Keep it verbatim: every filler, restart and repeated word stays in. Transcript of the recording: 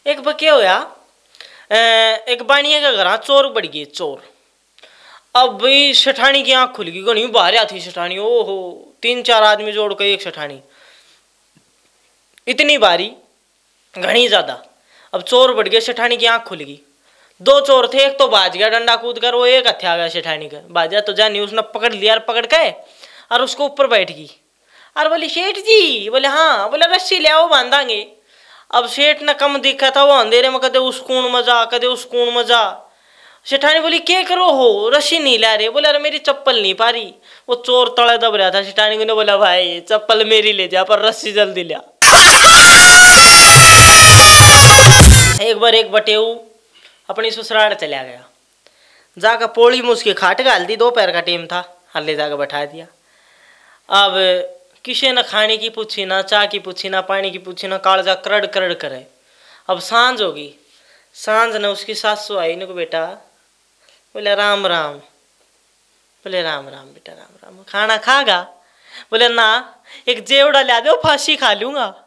एक बके होया एक बाणिया का घर चोर बढ़ गए चोर। अब भाई सेठानी की आंख खुल गई, घनी बाहर थी सेठानी। ओहो, तीन चार आदमी जोड़ के एक सेठानी, इतनी बारी, घनी ज्यादा। अब चोर बढ़ गए, सेठानी की आंख खुल गई। दो चोर थे, एक तो भाज गया डंडा कूद कर, वो एक हत्या गया सेठानी का। भाजा तो जानी, उसने पकड़ लिया और पकड़ के और उसको ऊपर बैठ गई। और बोली सेठ जी, बोले हाँ। बोले रस्सी ले आओ बांधांगे। अब सेठ ने कम दिखा था, वो अंधेरे में कदे उस कूण मजा कदे उस कूण मजा। सेठानी बोली क्या करो हो, रस्सी नहीं ला रहे। बोले अरे मेरी चप्पल नहीं पा रही। वो चोर तले दब रहा था। सेठानी ने बोला भाई चप्पल मेरी ले जा, पर रस्सी जल्दी लिया। एक बार एक बटेऊ अपनी ससुराल चला गया, जाकर पोड़ी में उसकी खाट गाल दी। दोपहर का टाइम था, हल्ले जाकर बैठा दिया। अब किसी ने खाने की पूछी ना, चाय की पूछी ना, पानी की पूछी ना, कालजा करड़ करड़ करे। अब सांझ होगी, सांझ ने उसकी सासू आई, इनको बेटा बोले राम राम। बोले राम राम बेटा राम राम, खाना खागा? बोले ना, एक जेवड़ा ला दो, फांसी खा लूंगा।